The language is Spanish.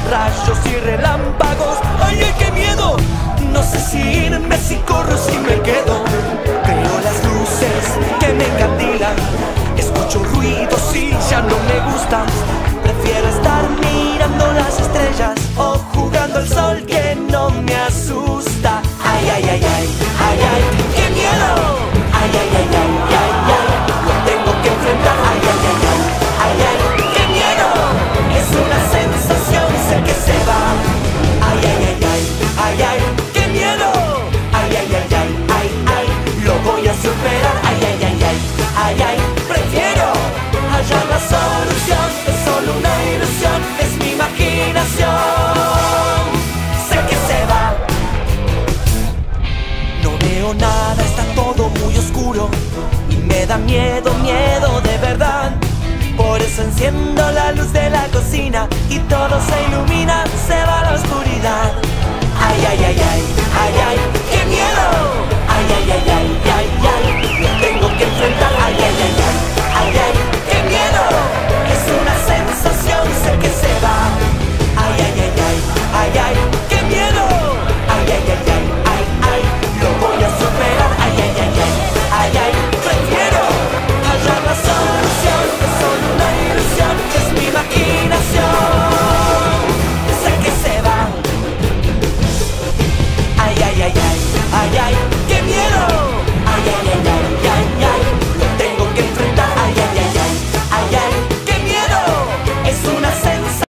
rayos y relámpagos. ¡Ay, ay, qué miedo! No sé si irme, si corro, si me quedo. Veo las luces que me encandilan, escucho ruidos y ya no me gustan. Prefiero estar mirando las estrellas o jugando al sol que no me asusta. ¡Ay, ay, ay, ay! ¡Ay, ay! ¡Qué miedo! ¡Ay, ay, ay, ay! ¡Ay, ay! Lo tengo que enfrentar. ¡Ay, ay, ay, ay! ¡Ay, ay! ¡Qué miedo! Es una sensación, sé que se va. ¡Ay, ay, ay, ay! ¡Ay, ay! ¡Qué miedo! ¡Ay, ay, ay, ay! ¡Ay, ay! Lo voy a superar. ¡Ay, ay, ay, ay! ¡Ay, ay! Prefiero hallar la solución. Es solo una ilusión, es mi imaginación. Sé que se va. No veo nada, está todo muy oscuro y me da miedo, miedo de verdad. Por eso enciendo la luz de la cocina y todo se ilumina, se va la oscuridad. Ay, ay, ay, ay, ay, ay, qué miedo. Ay, ay, ay, ay.